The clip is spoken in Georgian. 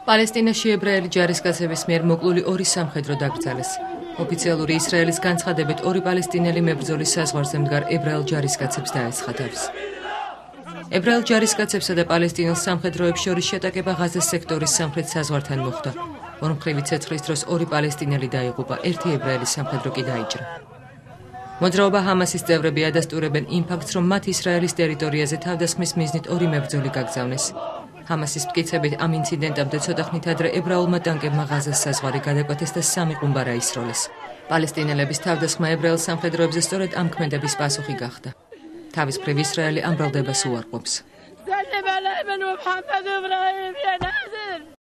პალესტინაში ებრაელი ჯარისკაცების მიერ მოკლული ორი სამხედრო დაკრძალეს. ოფიციალური ისრაელის განცხადებით ორი პალესტინელი მებრძოლის საზღვარზე მდგარ ებრაელ ჯარისკაცებს დაესხა თავს. ებრაელ ჯარისკაცებსა და პალესტინელ სამხედროებს შორის შეტაკება ღაზას სექტორის სამხრეთ საზღვართან მოხდა. ორმხრივი ცეცხლის დროს ორი პალესტინელი დაიღუპა, ერთი ებრაელი სამხედრო კი დაიჭრა. მოძრაობა ჰამასის წევრები ადასტურებენ იმ ფაქტს, რომ მათ ისრაელის ტერიტორიაზე თავდასხმის მიზნით ორი მებრძოლი გაგზავნეს. ჰამასის მტკიცებით ამ ინციდენტამდე ცოტა ხნით ადრე ებრაულმა ტანკებმა ღაზას საზღვარი გადაკვეთეს და 3 ყუმბარ აისროლეს. პალესტინელების თავდასხმა ებრაელ სამხედროებზე სწორედ ამ ქმედების პასუხი გახდა. თავის მხრივ ისრაელი ამ ბრალდებას უარყოფს.